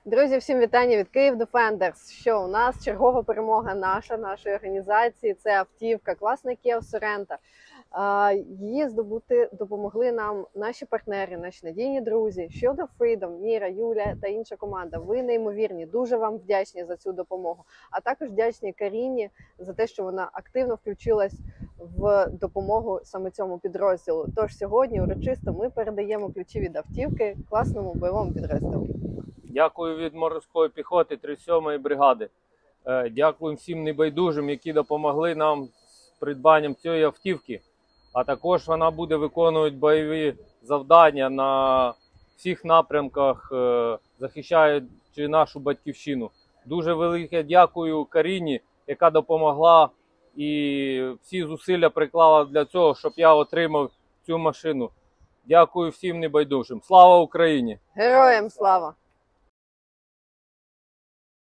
Друзі, всім вітання від Київ Defenders. Що у нас чергова перемога нашої організації. Це автівка, класна Kia Sorento. Її здобути допомогли нам наші партнери, наші надійні друзі. Shield of Freedom, Міра, Юля та інша команда. Ви неймовірні, дуже вам вдячні за цю допомогу. А також вдячні Каріні за те, що вона активно включилась в допомогу саме цьому підрозділу. Тож сьогодні урочисто ми передаємо ключі від автівки класному бойовому підрозділу. Дякую від морської піхоти 37-ї бригади. Дякую всім небайдужим, які допомогли нам з придбанням цієї автівки. А також вона буде виконувати бойові завдання на всіх напрямках, захищаючи нашу батьківщину. Дуже велике дякую Каріні, яка допомогла і всі зусилля приклала для цього, щоб я отримав цю машину. Дякую всім небайдужим. Слава Україні! Героям слава!